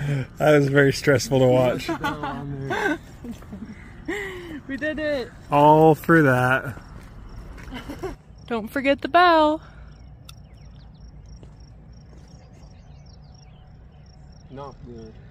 That was very stressful to watch. We did it. All for that. Don't forget the bell. Not good.